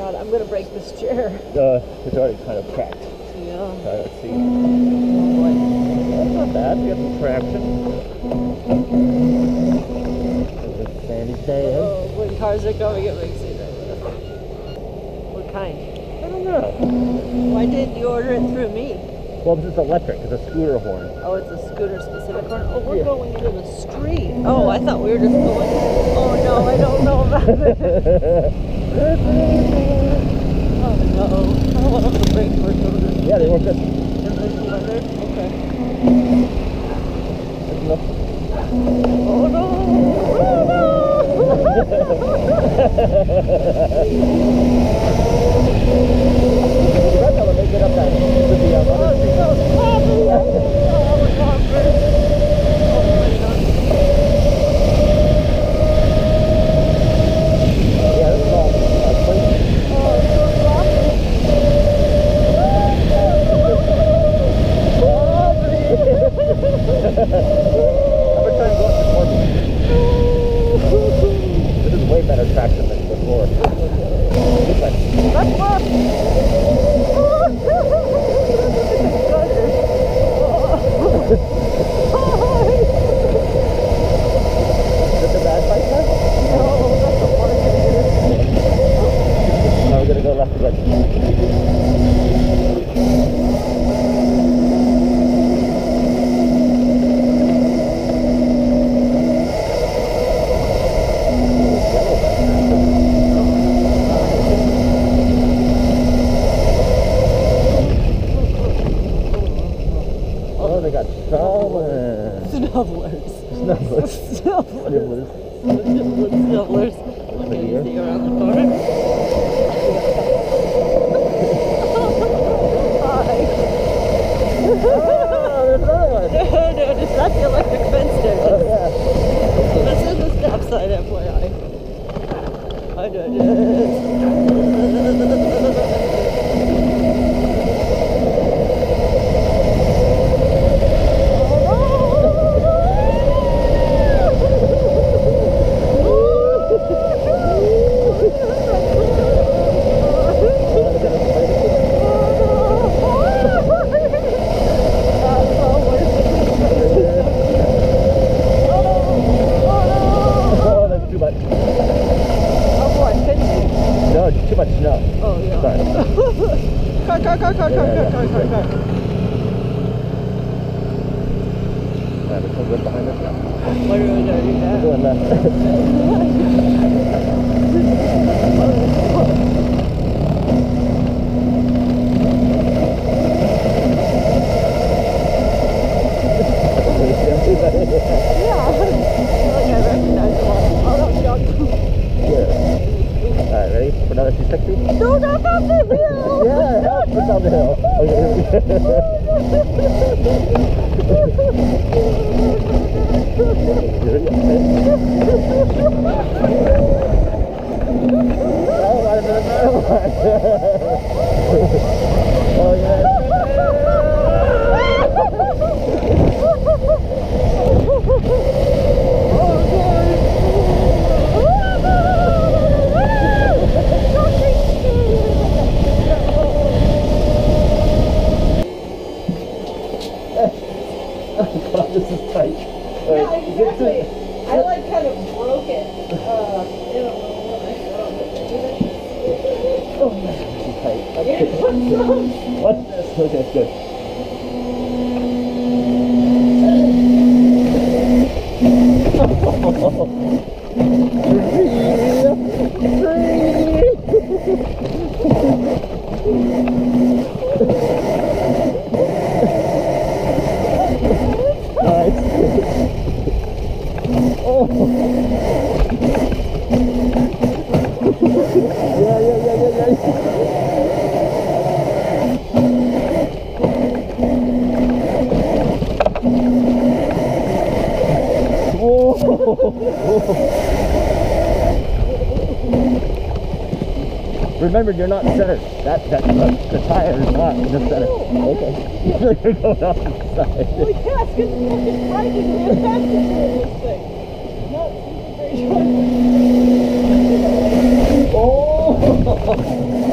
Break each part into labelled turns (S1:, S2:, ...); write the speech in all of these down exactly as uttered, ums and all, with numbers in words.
S1: god, I'm gonna break this chair.
S2: Uh, it's already kind of cracked.
S1: Yeah.
S2: Uh, let's see.
S1: Oh boy.
S2: That's not bad. We got some traction. Sandy saying.
S1: Oh, when cars are coming, it makes me nervous. What kind?
S2: I don't know.
S1: Why didn't you order it through me?
S2: Well, this is electric. It's a scooter horn.
S1: Oh, it's a scooter specific horn? Oh, we're
S2: Yeah.
S1: going into the street. Oh, I thought we were just going. Oh no, I don't know about it. Oh no. I want to break for shoulders.
S2: Yeah, they work good.
S1: In this weather? Okay.
S2: There's enough.
S1: Oh no! Oh no!
S2: You might be able to make it up that to the uh,
S1: Oh, it's so sloppy! Oh my god, Chris. Oh my god.
S2: Yeah, this is all uh, clean.
S1: Oh, it's so sloppy.
S2: I'm gonna try and go up to Corbin. This is way better traction than before. This way.
S1: Let's look!
S2: Is this a bad bike then?
S1: No, that's a work.
S2: Now we're gonna go left again. Oh, they got snowblers.
S1: Snubblers.
S2: Snubblers.
S1: Snubblers.
S2: Snubblers.
S1: Snubblers. Okay, you see around the corner? Hi.
S2: Oh, there's another one.
S1: No, no, it's not the electric fence there.
S2: Oh, yeah.
S1: This is the stop sign, F Y I. I did it.
S2: Too much snow.
S1: Oh, yeah.
S2: Sorry.
S1: Car, car, car, car, car,
S2: Yeah, yeah,
S1: car, car, car, car.
S2: Alright, there's some good behind us now.
S1: What are we doing now?
S2: We're doing that.
S1: Yeah. I feel like I recognize them all. Oh, no, you don't.
S2: Yeah. Alright, ready for another two sixty?
S1: No, not down the hill!
S2: Yeah, help us down the hill. Okay. Oh, yeah. Oh god, this is tight.
S1: Yeah, exactly. I like kind of broke it. Uh, in a little when I got it.
S2: Oh man, this is tight. Okay. What's this? Okay, good. Nice. Oh. Yeah, yeah, yeah, yeah, yeah. Whoa. Remember, you're not centered. That that the, the tire is not in the center. Okay. You're going off to the side.
S1: Well, yes, because it's fucking frightening me as fast as doing this thing. No, it's very short.
S2: Oh!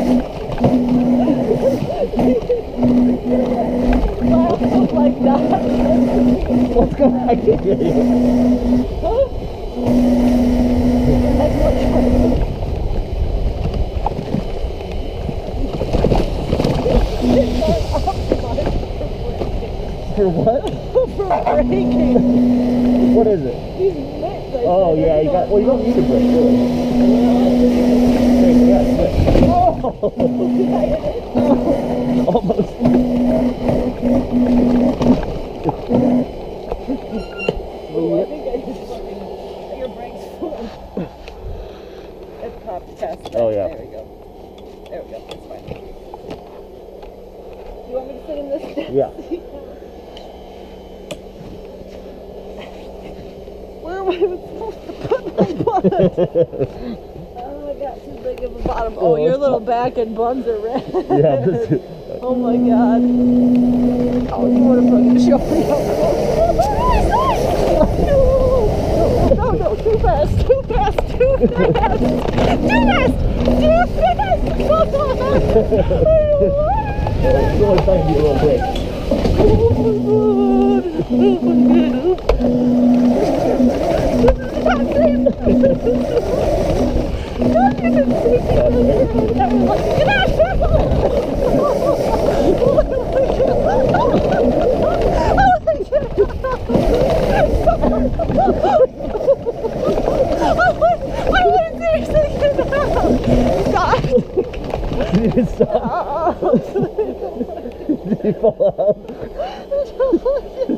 S2: For what?
S1: For braking.
S2: What is it?
S1: These mitts, I
S2: Oh
S1: said,
S2: yeah, you got. Well, you don't need a brake, really. Yeah, yeah. Oh! Almost.
S1: Oh, I think I just fucking. Your brakes full. It's pop test.
S2: Oh yeah.
S1: There we go. There we go. That's fine. You want me to sit in this?
S2: Yeah.
S1: Where am I even supposed to put my butt? Oh, I got too big of a bottom. Oh,
S2: Oh,
S1: your
S2: it's
S1: little
S2: fine.
S1: back and buns are red.
S2: Yeah. This is,
S1: Oh my god. Oh, you want to fucking show me how No, no, no, too fast, too fast, too fast, too fast, too fast.
S2: it's only time to be a little quick. Did you stop? Did you fall out?